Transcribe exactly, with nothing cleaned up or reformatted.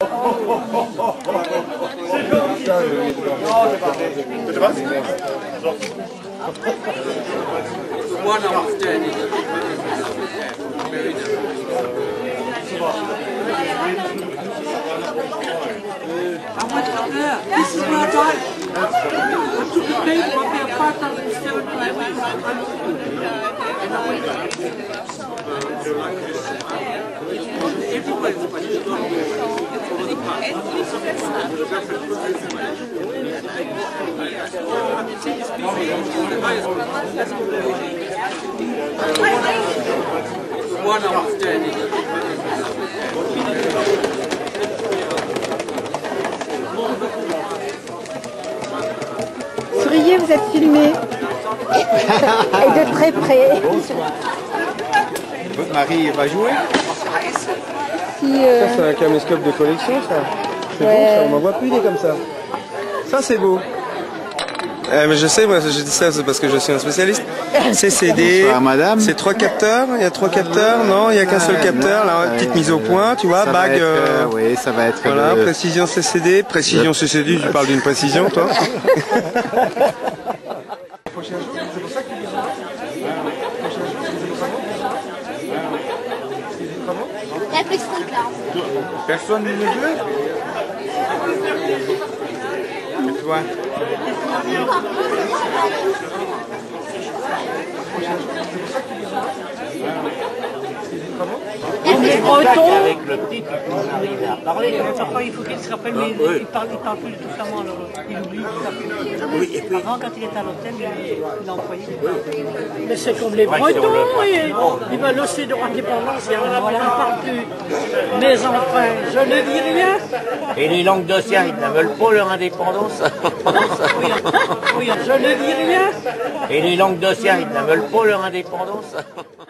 One I was dead. I went up there. This is where I died. I took a paper up there, five thousand seven One I was dead. Souriez, vous êtes filmé. Et de très près. Votre mari va jouer? Si, euh... Ça, c'est un caméscope de collection, ça. C'est ouais. Beau, ça. On m'en voit plus des comme ça. Ça, c'est beau. Euh, mais je sais, moi, je dis ça, c'est parce que je suis un spécialiste. C'est C D. Bonsoir, madame. C'est trois capteurs. Il y a trois capteurs. Non, il n'y a qu'un seul capteur. Là, non, petite euh, mise au point, tu vois, ça bague. Va être, euh, euh, oui, ça va être. Voilà, le... précision C C D. Précision C C D, tu parles d'une précision, toi. La petite là. Personne ne le veut? Et toi? Les Bretons. Avec le petit, on arrive à parler. Après, il faut qu'il se rappelle, mais il, il parle, il parle plus tout ça, alors il oublie. Oui, et puis... Avant, quand il était à l'hôtel, il, il employait. Mais c'est comme les Bretons, oui. Ils veulent aussi de l'indépendance, et on ne parle plus. Mes emprunts, je ne dis rien. Et les Languedociens, ils ne veulent pas leur indépendance. Oui, oui, je ne dis rien. Et les Languedociens, ils ne veulent pas leur indépendance.